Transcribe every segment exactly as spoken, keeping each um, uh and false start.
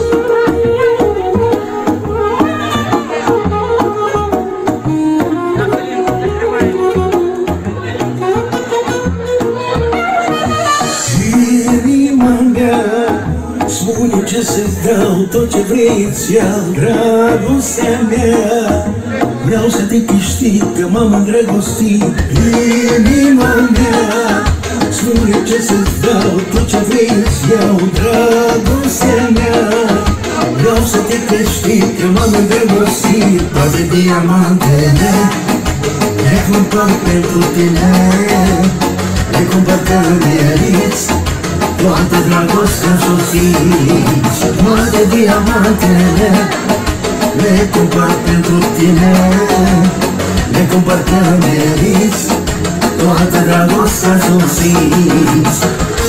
Spune ce să-ți dau, tot ce vrei îți iau. Dragostea mea, vreau să te câștig, că m-am îndrăgostit. Inima mea, spune ce să-ți dau, tot ce vrei îți iau. Dragostea mea, vreau să te câștig, că m-am îndrăgostit. Toate diamantele le cumpăr pentru tine, le cumpăr că meriți toată dragostea s-o simți. Toate diamantele le cumpăr pentru tine, le cumpăr că meriți toată dragostea s-o simți.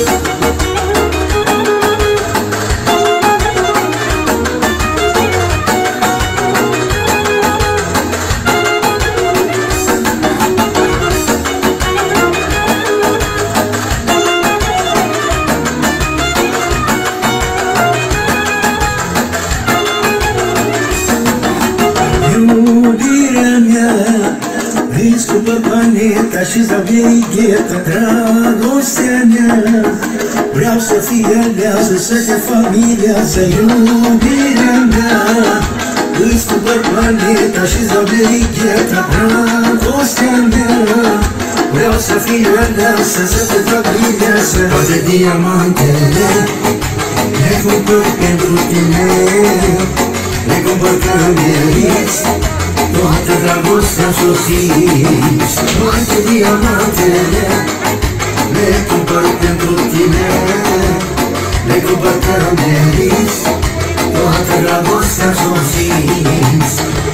Îți cumpăr planeta și Zavei gheta. Dragostea mea, vreau să fii aleasă, să te fac mireasă. Iubirea mea, îți cumpăr planeta și Zavei gheta. Dragostea mea, vreau să fii aleasă, să te fac mireasă. Toate diamantele le cumpăr pentru tine, le cumpăr că meriți toată dragostea s-o simți. Toate diamantele le cumpăr pentru tine, le cumpăr că meriți toată dragostea s-o simți.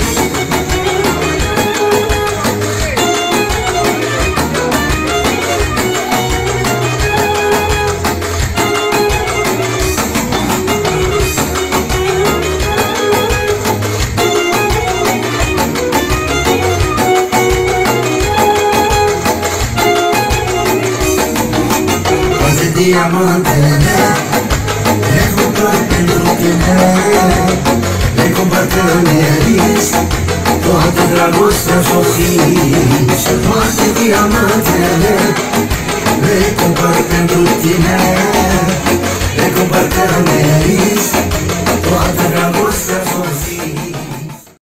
Diamantele le cumpăr pentru tine, le cumpăr că meriți toată dragostea s-o simți. Toate diamantele le cumpăr pentru tine, le cumpăr că meriți toată dragostea.